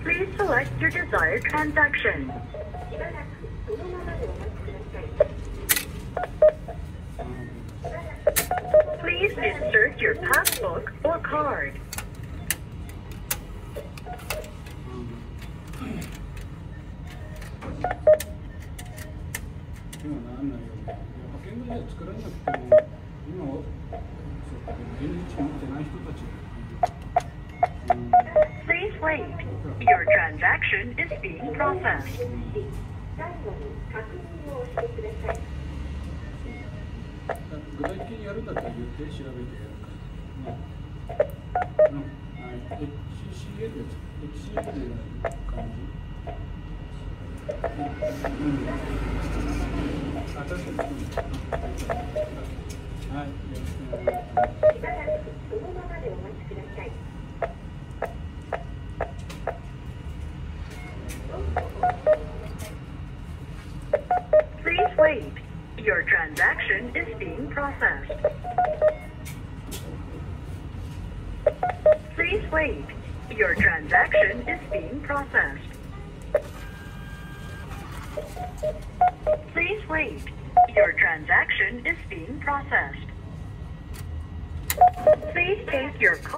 Please select your desired transaction. Please insert your passbook or card. 今なんないよ。派遣会社作らなくても、今は現地持ってない人たち。 Please wait. Your transaction is being processed. 具体的にやるんだったら言って調べてやるから。HCL で感じ。確かに。はい、よろしくお願いします。 Please wait. Your transaction is being processed. Please wait. Your transaction is being processed. Please wait. Your transaction is being processed. Please take your call.